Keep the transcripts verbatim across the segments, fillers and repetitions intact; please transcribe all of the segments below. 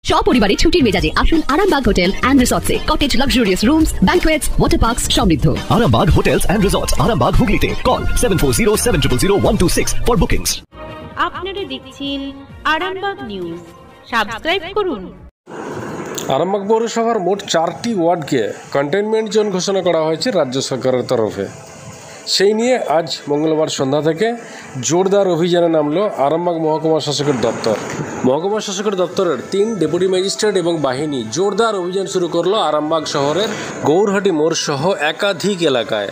সপরিবারে ছুটির মেজাজে আসুন আরামবাগ হোটেল এন্ড রিসর্টসে। Cottage luxurious rooms, banquets, water parks সমৃদ্ধ। Arambagh hotels and resorts, Arambagh হুগলিতে। Call seven four zero seven zero zero one two six for bookings. আপনারা দেখছেন আরামবাগ নিউজ, সাবস্ক্রাইব করুন। আরামবাগ পৌরসভার মোট চারটি ওয়ার্ডকে কন্টেইনমেন্ট জোন ঘোষণা করা হয়েছে রাজ্য সরকারের তরফে। সেই নিয়ে আজ মঙ্গলবার সন্ধ্যা থেকে জোরদার অভিযানে নামলো আরামবাগ মহকুমা শাসকের দপ্তর। মহকুমা শাসকের দপ্তরের তিন ডেপুটি ম্যাজিস্ট্রেট এবং বাহিনী জোরদার অভিযান শুরু করলো আরামবাগ শহরের গৌরহাটি মোড় সহ একাধিক এলাকায়।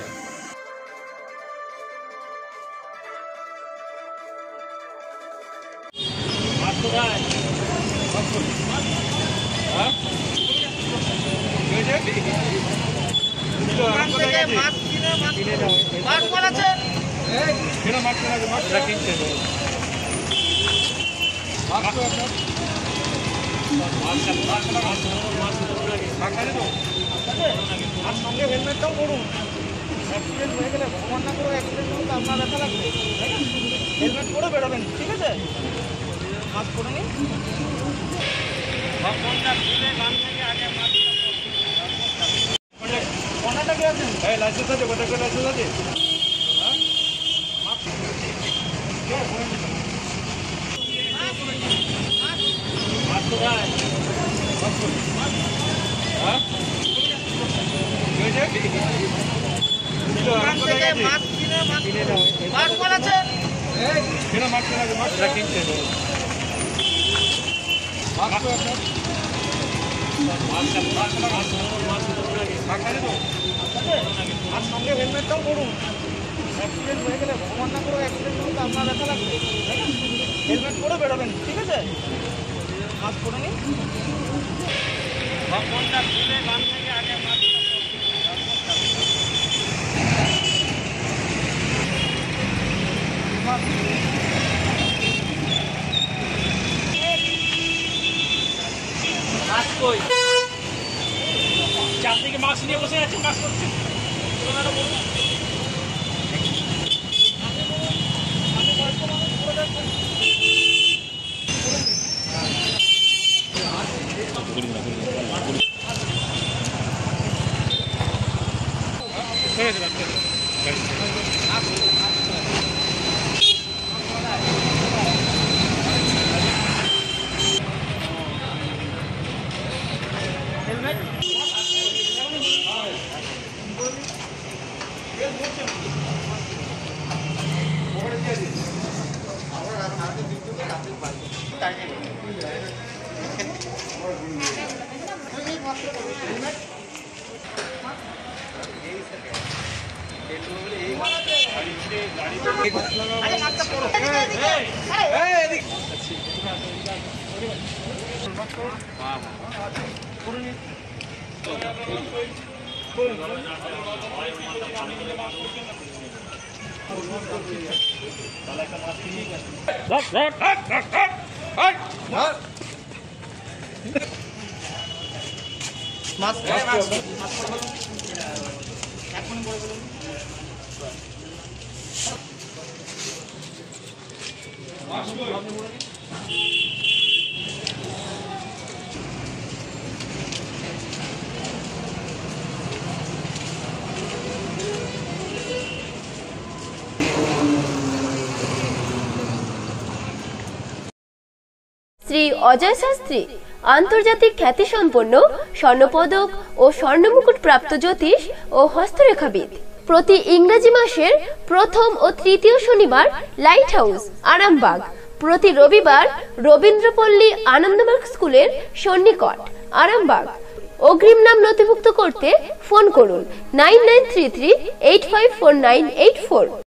হেলমেটটাও করুন, অ্যাক্সিডেন্ট হয়ে গেলে ভগবান না করে অ্যাক্সিডেন্ট হলে আপনার ব্যথা লাগবে, হেলমেট করে বেরোবেন, ঠিক আছে? মাস্ক করে নিন। কোনটাকে আছেন? এই লাইসেন্স আছে, কোথায় করে লাইসেন্স আছে? সঙ্গে হেলমেটটাও করুন, অ্যাক্সিডেন্ট হয়ে গেলে ভগবান না করে অ্যাক্সিডেন্ট হলে আপনার ব্যথা লাগবে, হেলমেট করে বেরোবেন, ঠিক আছে? মাস্ক করে নিন। চারদিকে মাস্ক নিয়ে বসে আছে, মাস্ক করছে। শ্রী অজয় শাস্ত্রী আন্তর্জাতিক খ্যাতিসম্পন্ন স্বর্ণপদক ও স্বর্ণমুকুট প্রাপ্ত জ্যোতিষ ও হস্তরেখাবিদ। প্রতি ইংরেজি মাসের প্রথম ও তৃতীয় শনিবার লাইট হাউস আরামবাগ, প্রতি রবিবার রবীন্দ্রপল্লী আনন্দমার্গ স্কুলের সন্নিকট আরামবাগ। অগ্রিম নাম নথিভুক্ত করতে ফোন করুন nine nine three three eight five four nine eight four.